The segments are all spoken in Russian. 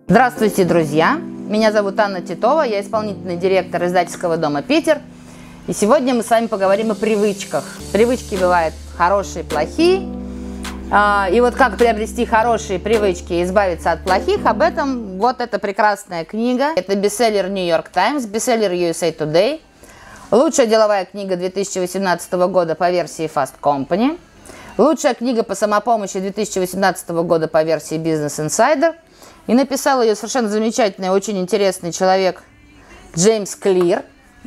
Здравствуйте, друзья! Меня зовут Анна Титова, я исполнительный директор издательского дома «Питер». И сегодня мы с вами поговорим о привычках. Привычки бывают хорошие, плохие. И вот как приобрести хорошие привычки и избавиться от плохих, об этом вот эта прекрасная книга. Это бестселлер New York Times, бестселлер USA Today. Лучшая деловая книга 2018 года по версии Fast Company. Лучшая книга по самопомощи 2018 года по версии Business Insider. И написал ее совершенно замечательный, очень интересный человек Джеймс Клир,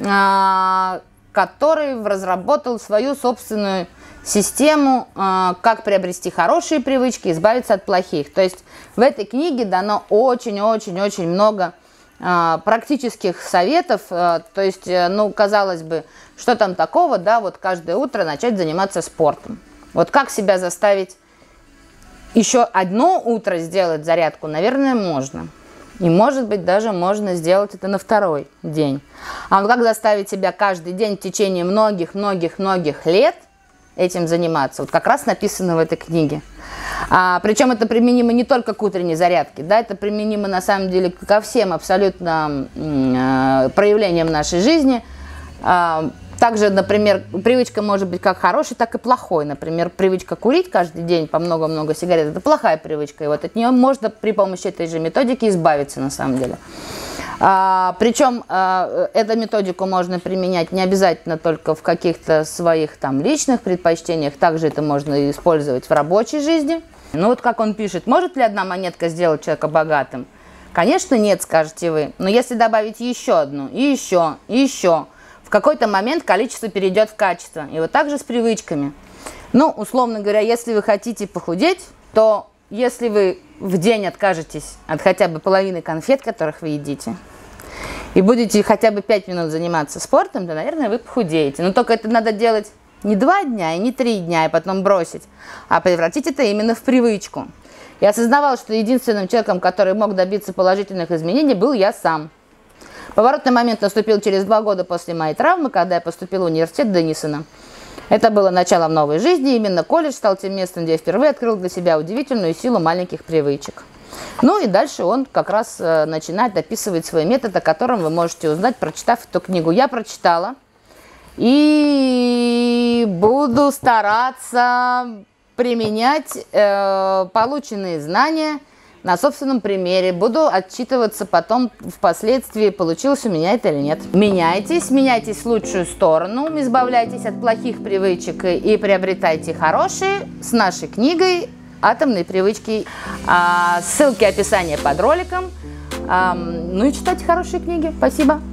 который разработал свою собственную систему, как приобрести хорошие привычки, избавиться от плохих. То есть в этой книге дано очень-очень-очень много практических советов. То есть, ну, казалось бы, что там такого, да, вот каждое утро начать заниматься спортом. Вот как себя заставить еще одно утро сделать зарядку, наверное, можно. И, может быть, даже можно сделать это на второй день. А вот как заставить себя каждый день в течение многих-многих-многих лет этим заниматься? Вот как раз написано в этой книге. Причем это применимо не только к утренней зарядке, да, это применимо на самом деле ко всем абсолютно проявлениям нашей жизни. Также, например, привычка может быть как хорошей, так и плохой. Например, привычка курить каждый день по много-много сигарет – это плохая привычка. И вот от нее можно при помощи этой же методики избавиться на самом деле. Причем эту методику можно применять не обязательно только в каких-то своих там личных предпочтениях. Также это можно использовать в рабочей жизни. Ну вот как он пишет, может ли одна монетка сделать человека богатым? Конечно, нет, скажете вы. Но если добавить еще одну, и еще, в какой-то момент количество перейдет в качество. И вот так же с привычками. Ну, условно говоря, если вы хотите похудеть, то если вы в день откажетесь от хотя бы половины конфет, которых вы едите, и будете хотя бы 5 минут заниматься спортом, то, наверное, вы похудеете. Но только это надо делать не 2 дня и не 3 дня, и потом бросить, а превратить это именно в привычку. Я осознавала, что единственным человеком, который мог добиться положительных изменений, был я сам. Поворотный момент наступил через 2 года после моей травмы, когда я поступила в университет Денисона. Это было началом новой жизни, именно колледж стал тем местом, где я впервые открыл для себя удивительную силу маленьких привычек. Ну и дальше он как раз начинает описывать свой метод, о котором вы можете узнать, прочитав эту книгу. Я прочитала и буду стараться применять полученные знания на собственном примере. Буду отчитываться потом впоследствии, получилось у меня это или нет. Меняйтесь в лучшую сторону, избавляйтесь от плохих привычек и приобретайте хорошие с нашей книгой «Атомные привычки». Ссылки, описание под роликом. Ну и читайте хорошие книги. Спасибо.